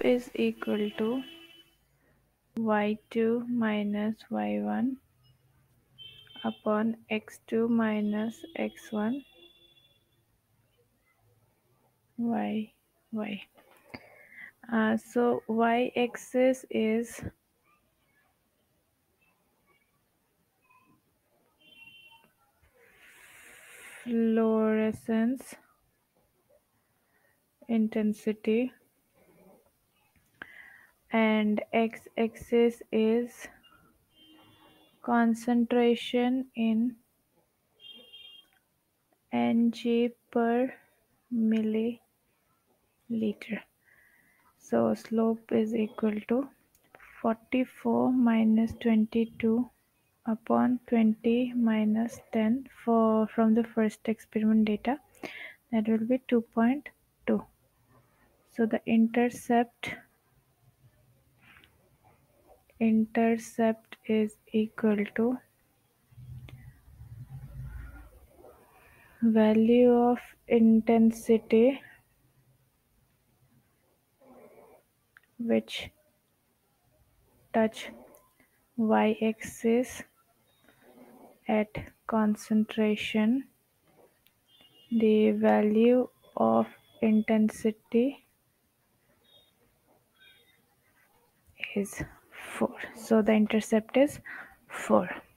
is equal to y2 minus y1 upon x2 minus x1 y. So y-axis is fluorescence intensity and x-axis is concentration in Ng per milliliter. So slope is equal to 44 minus 22 upon 20 minus 10 from the first experiment data. That will be 2.2. So the intercept is equal to value of intensity which touch y-axis at concentration. The value of intensity is 4. So the intercept is 4.